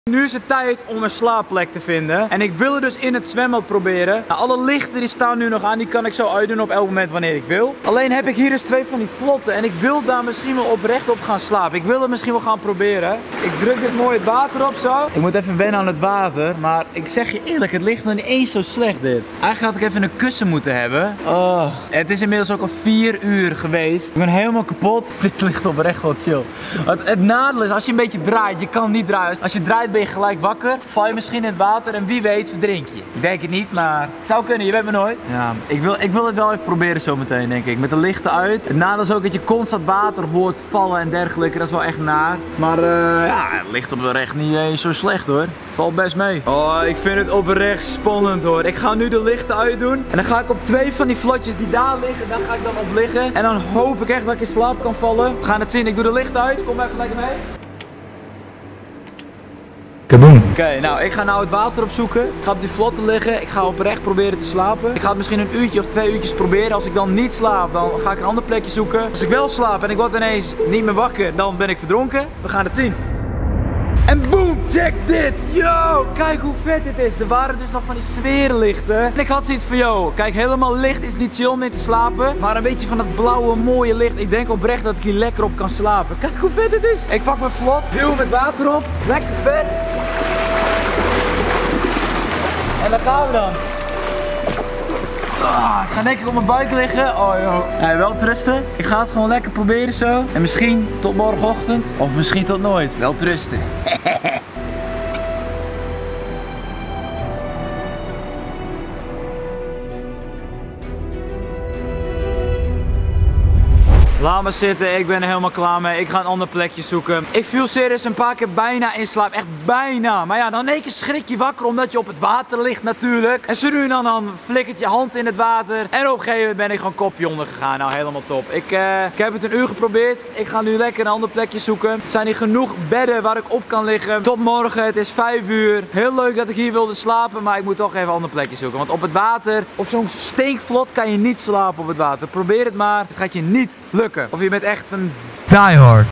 Nu is het tijd om een slaapplek te vinden. En ik wil het dus in het zwembad proberen. Nou, alle lichten die staan nu nog aan. Die kan ik zo uitdoen op elk moment wanneer ik wil. Alleen heb ik hier dus 2 van die vlotten. En ik wil daar misschien wel oprecht op gaan slapen. Ik wil het misschien wel gaan proberen. Ik druk dit mooi het water op zo. Ik moet even wennen aan het water. Maar ik zeg je eerlijk, het ligt nog niet eens zo slecht dit. Eigenlijk had ik even een kussen moeten hebben. Oh, het is inmiddels ook al 4 uur geweest. Ik ben helemaal kapot. Dit ligt oprecht wel chill. Het nadeel is, als je een beetje draait, je kan niet draaien. Als je draait ben je gelijk wakker, val je misschien in het water en wie weet verdrink je. Ik denk het niet, maar het zou kunnen, je weet me nooit. Ja, ik wil het wel even proberen zometeen, denk ik. Met de lichten uit. Het nadeel is ook dat je constant water hoort vallen en dergelijke. Dat is wel echt naar. Maar ja, het ligt oprecht niet eens zo slecht hoor. Valt best mee. Oh, ik vind het oprecht spannend hoor. Ik ga nu de lichten uitdoen. En dan ga ik op 2 van die vlotjes die daar liggen, daar ga ik dan op liggen. En dan hoop ik echt dat ik in slaap kan vallen. We gaan het zien. Ik doe de lichten uit. Kom even lekker mee. Oké, nou ik ga nou het water opzoeken. Ik ga op die vlotten liggen. Ik ga oprecht proberen te slapen. Ik ga het misschien een uurtje of 2 uurtjes proberen. Als ik dan niet slaap, dan ga ik een ander plekje zoeken. Als ik wel slaap en ik word ineens niet meer wakker, dan ben ik verdronken. We gaan het zien. En boom, check dit! Yo, kijk hoe vet dit is. Er waren dus nog van die sfeerlichten. En ik had zoiets van, yo, kijk, helemaal licht is niet chill om mee te slapen. Maar een beetje van dat blauwe mooie licht. Ik denk oprecht dat ik hier lekker op kan slapen. Kijk hoe vet dit is. Ik pak mijn vlot, duw met water op. Lekker vet. En daar gaan we dan. Ik ga lekker op mijn buik liggen. Oh joh. Ja, wel trusten. Ik ga het gewoon lekker proberen zo. En misschien tot morgenochtend. Of misschien tot nooit. Wel trusten. Laat me zitten, ik ben er helemaal klaar mee. Ik ga een ander plekje zoeken. Ik viel serieus een paar keer bijna in slaap. Echt bijna. Maar ja, dan in één keer schrik je wakker omdat je op het water ligt natuurlijk. En zo nu en dan flikkert je hand in het water. En op een gegeven moment ben ik gewoon kopje onder gegaan. Nou, helemaal top. Ik heb het een uur geprobeerd. Ik ga nu lekker een ander plekje zoeken. Er zijn hier genoeg bedden waar ik op kan liggen. Tot morgen, het is 5 uur. Heel leuk dat ik hier wilde slapen, maar ik moet toch even een ander plekje zoeken. Want op het water, op zo'n stinkvlot kan je niet slapen op het water. Probeer het maar. Het gaat je niet lukken. Of je bent echt een diehard.